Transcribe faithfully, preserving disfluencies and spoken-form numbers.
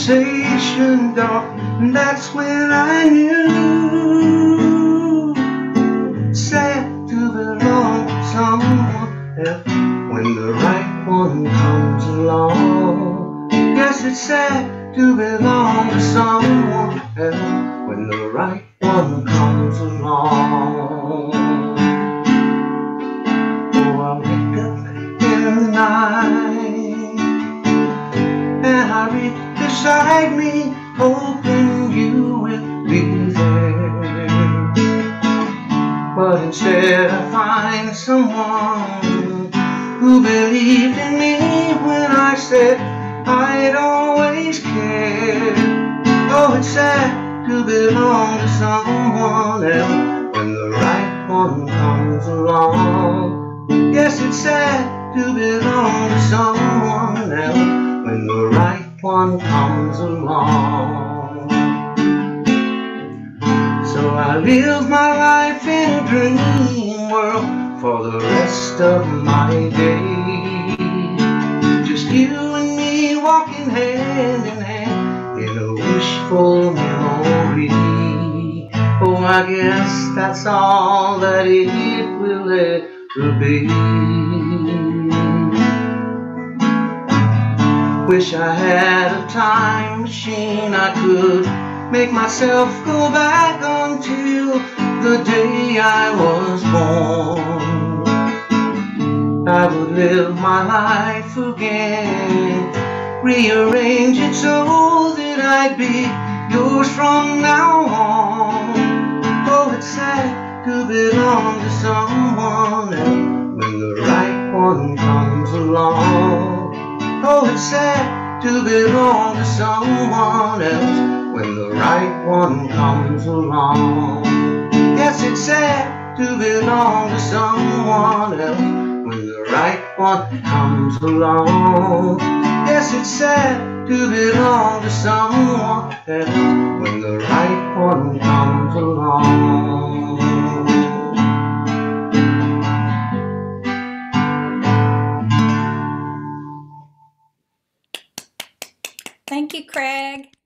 conversation, dog, and that's when I knew. Sad to belong to someone else when the right one comes along. Yes, it's sad to belong to someone else when the right one comes along. Oh, I wake up in the night and I read beside me, hoping you will be there. But instead I find someone who believed in me when I said I'd always care. Oh, it's sad to belong to someone else when the right one comes along. Yes, it's sad to belong to someone else when the right one comes along. So I live my life in a dream world for the rest of my days. Just you and me walking hand in hand in a wishful memory. Oh, I guess that's all that it will ever be. Wish I had a time machine, I could make myself go back until the day I was born. I would live my life again, rearrange it so that I'd be yours from now on. Oh, it's sad to belong to someone else when the right one comes along. Oh, it's sad to belong to someone else when the right one comes along. Yes, it's sad to belong to someone else when the right one comes along. Yes, it's sad to belong to someone else when the right one comes along. Thank you, Craig.